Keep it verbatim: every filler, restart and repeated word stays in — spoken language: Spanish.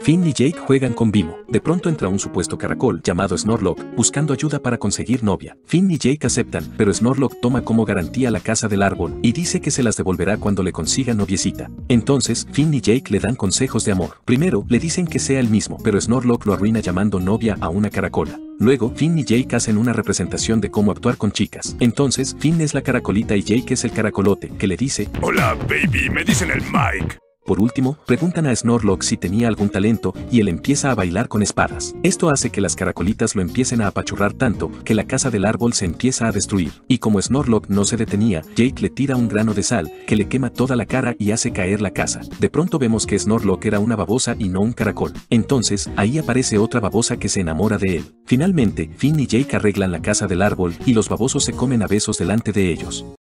Finn y Jake juegan con Vimo. De pronto entra un supuesto caracol llamado Snorlock buscando ayuda para conseguir novia. Finn y Jake aceptan, pero Snorlock toma como garantía la casa del árbol y dice que se las devolverá cuando le consiga noviecita. Entonces, Finn y Jake le dan consejos de amor. Primero, le dicen que sea el mismo, pero Snorlock lo arruina llamando novia a una caracola. Luego, Finn y Jake hacen una representación de cómo actuar con chicas. Entonces, Finn es la caracolita y Jake es el caracolote, que le dice: Hola, baby, me dicen el Mike. Por último, preguntan a Snorlock si tenía algún talento y él empieza a bailar con espadas. Esto hace que las caracolitas lo empiecen a apachurrar tanto que la casa del árbol se empieza a destruir. Y como Snorlock no se detenía, Jake le tira un grano de sal que le quema toda la cara y hace caer la casa. De pronto vemos que Snorlock era una babosa y no un caracol. Entonces, ahí aparece otra babosa que se enamora de él. Finalmente, Finn y Jake arreglan la casa del árbol y los babosos se comen a besos delante de ellos.